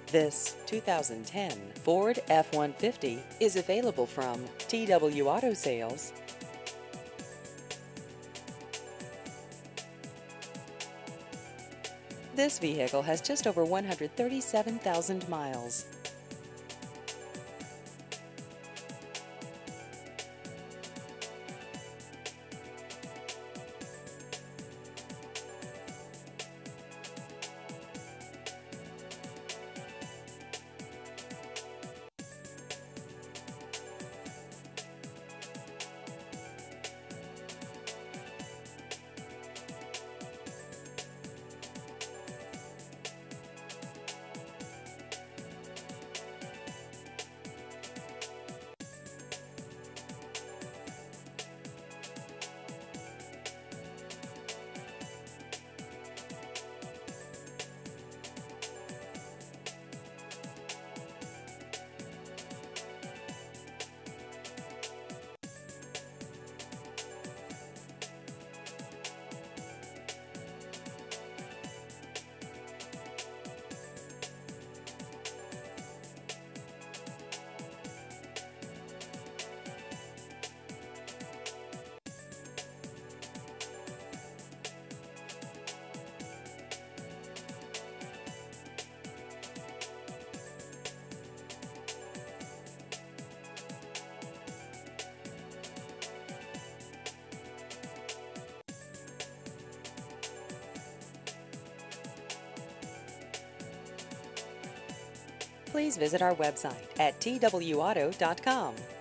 This 2010 Ford F-150 is available from TW Auto Sales. This vehicle has just over 137,000 miles. Please visit our website at twauto.com.